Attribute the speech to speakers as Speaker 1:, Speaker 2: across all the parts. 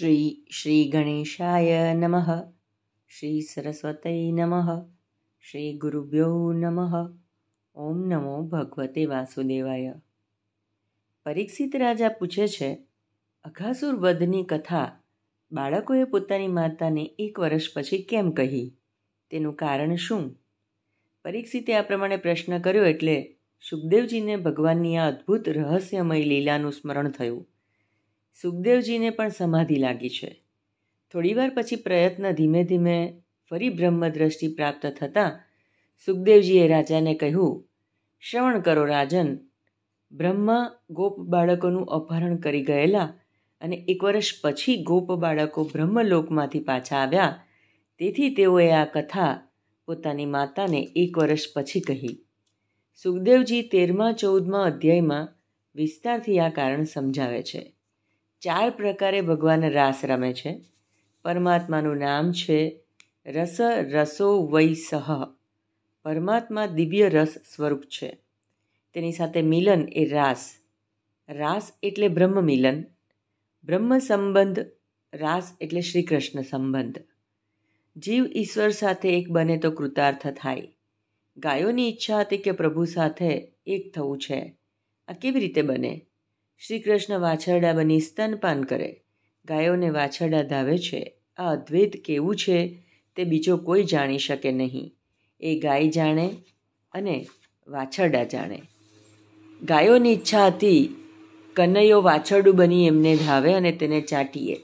Speaker 1: શ્રી ગણેશાય નમઃ. શ્રી સરસ્વતય નમઃ. શ્રી ગુરુભ્યો નમઃ. ઓમ નમો ભગવતે વાસુદેવાય. પરીક્ષિત રાજા પૂછે છે, અઘાસુર વધની કથા બાળકોએ પોતાની માતાને 1 વર્ષ પછી કેમ કહી? તેનું કારણ શું? પરીક્ષિતે આ પ્રમાણે પ્રશ્ન કર્યો એટલે સુખદેવજીને ભગવાનની આ અદ્ભુત રહસ્યમય લીલાનું સ્મરણ થયું. સુખદેવજીને પણ સમાધિ લાગી છે. થોડીવાર પછી પ્રયત્ન ધીમે ધીમે ફરી બ્રહ્મદ્રષ્ટિ પ્રાપ્ત થતાં સુખદેવજીએ રાજાને કહ્યું, શ્રવણ કરો રાજન. બ્રહ્મા ગોપ બાળકોનું અપહરણ કરી ગયેલા અને 1 વર્ષ પછી ગોપ બાળકો બ્રહ્મલોકમાંથી પાછા આવ્યા. તેથી તેઓએ આ કથા પોતાની માતાને 1 વર્ષ પછી કહી. સુખદેવજી 13-14 અધ્યાયમાં વિસ્તારથી આ કારણ સમજાવે છે. 4 પ્રકારે ભગવાન રાસ રમે છે. પરમાત્માનું નામ છે રસ રસો વૈ સહ. પરમાત્મા દિવ્ય રસ સ્વરૂપ છે. તેની સાથે મિલન એ રાસ. રાસ એટલે બ્રહ્મ મિલન. બ્રહ્મ સંબંધ. રાસ એટલે શ્રી કૃષ્ણ સંબંધ. જીવ ઈશ્વર સાથે એક બને તો કૃતાર્થ થાય. ગાયોની ઈચ્છા હતી કે પ્રભુ સાથે એક થવું છે. આ કેવી રીતે બને? શ્રી કૃષ્ણ વાછરડા બની સ્તનપાન કરે, ગાયોને વાછરડા ધાવે છે. આ અદ્વૈત કેવું છે તે બીજો કોઈ જાણી શકે નહીં. એ ગાય જાણે અને વાછરડા જાણે. ગાયોની ઈચ્છા હતી કનૈયો વાછરડું બની એમને ધાવે અને તેને ચાટીએ.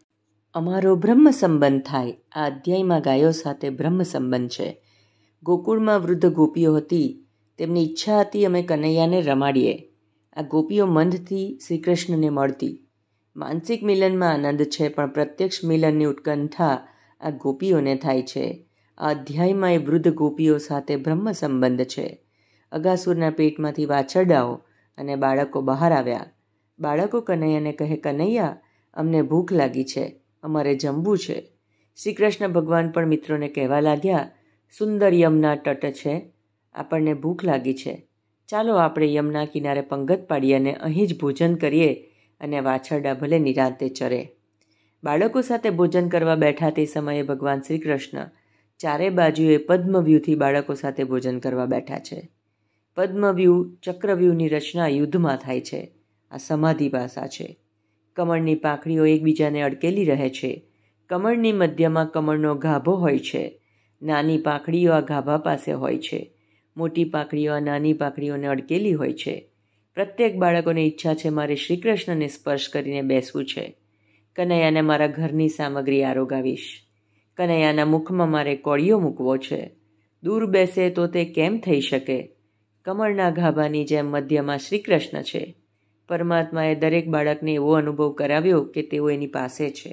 Speaker 1: અમારો બ્રહ્મ સંબંધ થાય. આ અધ્યાયમાં ગાયો સાથે બ્રહ્મ સંબંધ છે. ગોકુળમાં વૃદ્ધ ગોપીઓ હતી. તેમની ઈચ્છા હતી અમે કનૈયાને રમાડીએ. આ ગોપીઓ મંદથી શ્રી કૃષ્ણને મળતી. માનસિક મિલનમાં આનંદ છે, પણ પ્રત્યક્ષ મિલનની ઉત્કંઠા આ ગોપીઓને થાય છે. આ અધ્યાયમાં એ વૃદ્ધ ગોપીઓ સાથે બ્રહ્મ સંબંધ છે. અગાસુરના પેટમાંથી વાછરડાઓ અને બાળકો બહાર આવ્યા. બાળકો કનૈયાને કહે, કનૈયા, અમને ભૂખ લાગી છે, અમારે જમવું છે. શ્રી કૃષ્ણ ભગવાન પણ મિત્રોને કહેવા લાગ્યા, સુંદર યમુના તટ છે, આપણને ભૂખ લાગી છે. ચાલો આપણે યમુના કિનારે પંગત પાડીએ અને અહીં જ ભોજન કરીએ અને વાછરડા ભલે નિરાંતે ચરે. બાળકો સાથે ભોજન કરવા બેઠા તે સમયે ભગવાન શ્રી કૃષ્ણ 4 બાજુએ પદ્મવ્યૂહથી બાળકો સાથે ભોજન કરવા બેઠા છે. પદ્મવ્યૂહ ચક્રવ્યૂહની રચના યુદ્ધમાં થાય છે. આ સમાધિ ભાષા છે. કમળની પાંખડીઓ એકબીજાને અડકેલી રહે છે. કમળની મધ્યમાં કમળનો ગાભો હોય છે. નાની પાંખડીઓ આ ગાભા પાસે હોય છે. મોટી પાંખડીઓ આ નાની પાંખડીઓને અડકેલી હોય છે. પ્રત્યેક બાળકોની ઈચ્છા છે મારે શ્રી કૃષ્ણને સ્પર્શ કરીને બેસવું છે. કનૈયાને મારા ઘરની સામગ્રી આરોગાવીશ. કનૈયાના મુખમાં મારે કોળિયો મૂકવો છે. દૂર બેસે તો તે કેમ થઈ શકે? કમળના ગાભાની જેમ મધ્યમાં શ્રી કૃષ્ણ છે. પરમાત્માએ દરેક બાળકને એવો અનુભવ કરાવ્યો કે તેઓ એની પાસે છે.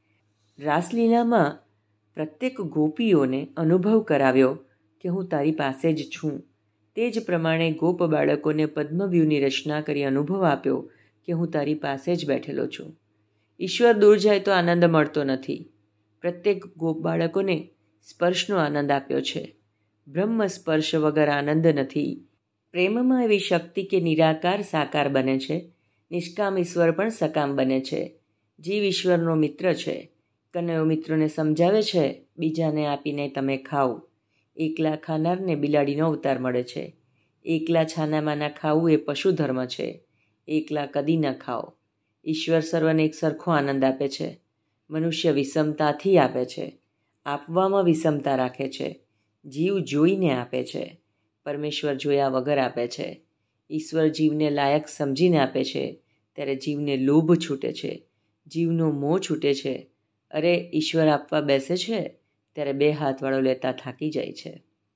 Speaker 1: રાસલીલામાં પ્રત્યેક ગોપીઓને અનુભવ કરાવ્યો કે હું તારી પાસે જ છું. તે જ પ્રમાણે ગોપ બાળકોને પદ્મવ્યૂહની રચના કરી અનુભવ આપ્યો કે હું તારી પાસે જ બેઠેલો છું. ઈશ્વર દૂર જાય તો આનંદ મળતો નથી. પ્રત્યેક ગોપ બાળકોને સ્પર્શનો આનંદ આપ્યો છે. બ્રહ્મ સ્પર્શ વગર આનંદ નથી. પ્રેમમાં એવી શક્તિ કે નિરાકાર સાકાર બને છે. નિષ્કામ ઈશ્વર પણ સકામ બને છે. જીવ ઈશ્વરનો મિત્ર છે. કનૈયો મિત્રોને સમજાવે છે, બીજાને આપીને તમે ખાઓ. એકલા ખાનારને બિલાડીનો અવતાર મળે છે. એકલા છાનામાના ખાવું એ પશુ ધર્મ છે. એકલા કદી ન ખાઓ. ઈશ્વર સર્વને એક સરખો આનંદ આપે છે. મનુષ્ય વિષમતાથી આપે છે. આપવામાં વિષમતા રાખે છે. જીવ જોઈને આપે છે. પરમેશ્વર જોયા વગર આપે છે. ઈશ્વર જીવને લાયક સમજીને આપે છે, ત્યારે જીવને લોભ છૂટે છે. જીવનો મોહ છૂટે છે. અરે, ઈશ્વર આપવા બેસે છે ત્યારે 2 હાથવાળો લેતા થાકી જાય છે.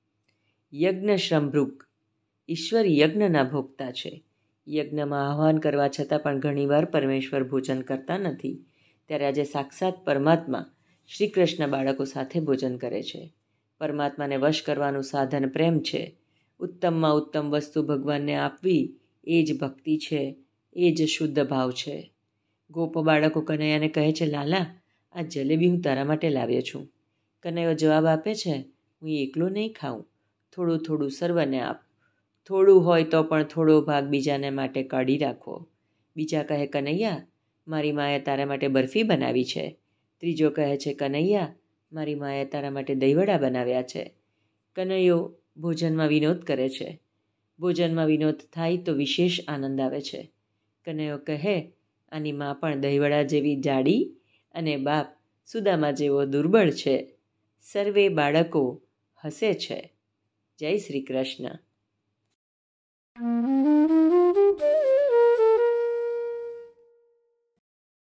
Speaker 1: યજ્ઞ શ્રમભૃગ. ઈશ્વર યજ્ઞના ભોગતા છે. યજ્ઞમાં આહ્વાન કરવા છતાં પણ ઘણીવાર પરમેશ્વર ભોજન કરતા નથી. ત્યારે આજે સાક્ષાત પરમાત્મા શ્રી કૃષ્ણ બાળકો સાથે ભોજન કરે છે. પરમાત્માને વશ કરવાનું સાધન પ્રેમ છે. ઉત્તમમાં ઉત્તમ વસ્તુ ભગવાનને આપવી એ જ ભક્તિ છે, એ જ શુદ્ધ ભાવ છે. ગોપ બાળકો કનૈયાને કહે છે, લાલા, આ જલેબી હું તારા માટે લાવ્યો છું. કનૈયો જવાબ આપે છે, હું એકલો નહીં ખાઉં, થોડું થોડું સર્વને આપ. થોડું હોય તો પણ થોડો ભાગ બીજાને માટે કાઢી રાખો. બીજા કહે, કનૈયા, મારી માએ તારા માટે બરફી બનાવી છે. ત્રીજો કહે છે, કનૈયા, મારી માએ તારા માટે દહીંવડા બનાવ્યા છે. કનૈયો ભોજનમાં વિનોદ કરે છે. ભોજનમાં વિનોદ થાય તો વિશેષ આનંદ આવે છે. કનૈયો કહે, આની મા પણ દહીંવડા જેવી જાડી અને બાપ સુદામા જેવો દુર્બળ છે. સર્વે બાળકો હસે છે. જય શ્રી કૃષ્ણ.